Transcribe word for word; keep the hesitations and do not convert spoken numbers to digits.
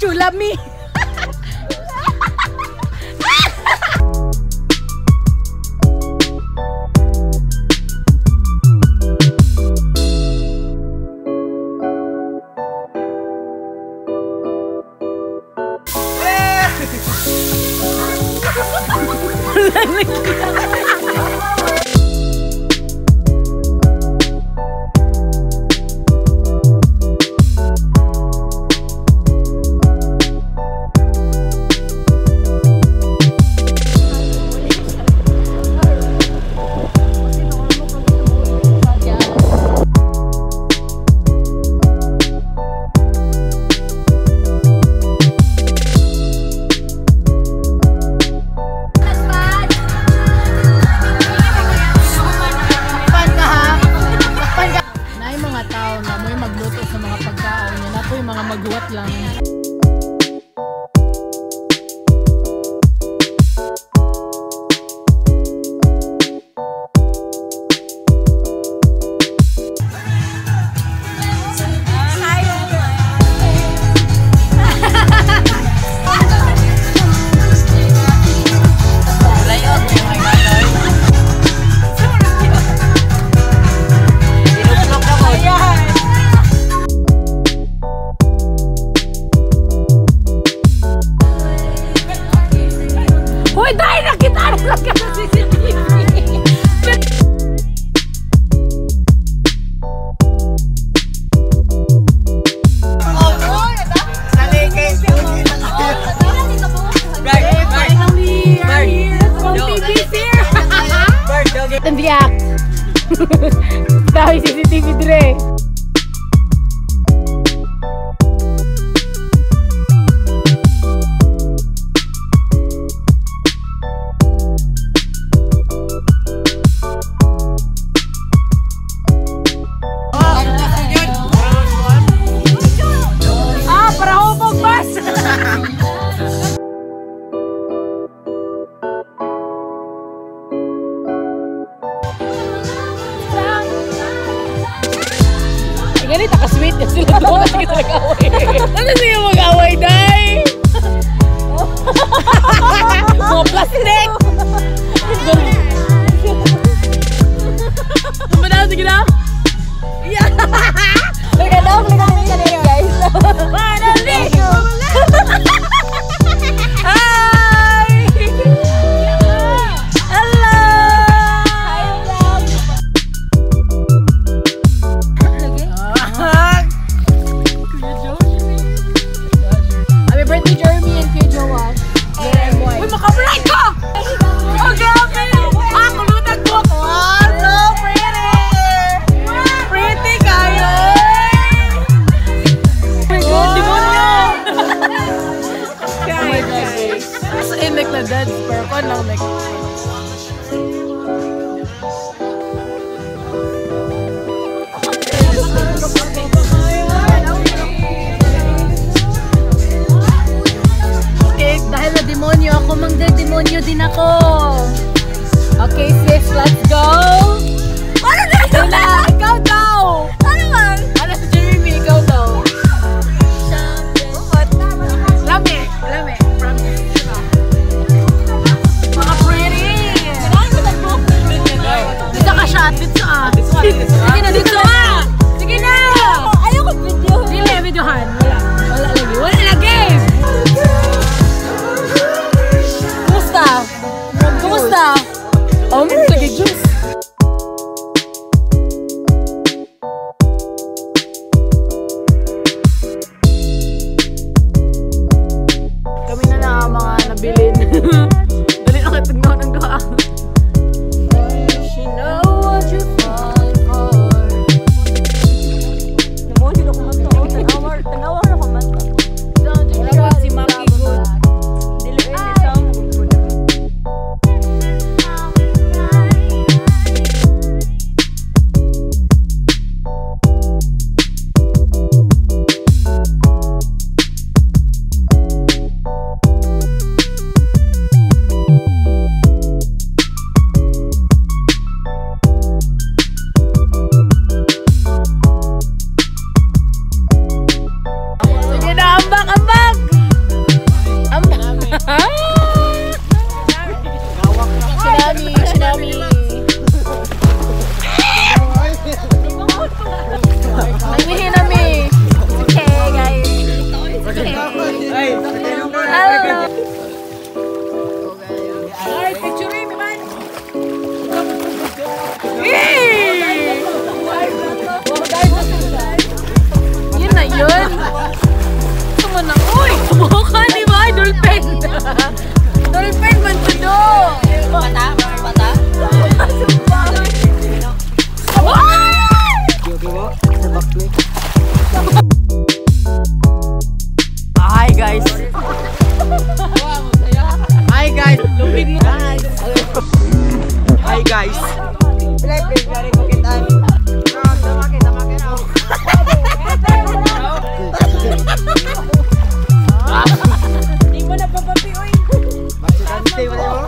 Chulami. Magluwat lang. Hoy, dahil nakita na lang ka sa C C T V. Tembiak. Dahil C C T V dire. Ganit, nakasweet yan sila doon. Sige sa nag-away. Ano siya mag-away, day? Mga plastic! Ano ba na? Sige na? Yeah! Liga daw, liga daw ka nila, guys. Finally! Hi! Hello! Happy birthday, Jeremy and Kuya Joash. Uy, makabright ko! Oh, grabe! Ah, kulutag ko! Wow, so pretty! Pretty kayo! Oh my God, demonyo! Oh my God, guys. As in, like na dance, pero pa lang, like... Dahil na demonyo ako, mangde-demonyo din ako. Okay, sis, let's go. Ano na yun? Ikaw daw. Ano man? Ano si Jeremy? Ikaw daw. Lami. Lami. Mga pretty. Dito ka siya. Dito ah. Sige na, dito ah. Sige na. Ayoko video. Dili, videohan. Wala. Wala lagi. Wala lagi. Kumusta? Oh, may naging juice. Buka ni ba? Dolphin! Dolphin man to do! Bata? Bata? Hi guys! Hi guys! Lupin mo guys! Hi guys! Play play play pakitaan. Tamakin tamakin ako. Di mo na papapi oy. Bakit ante wala mo?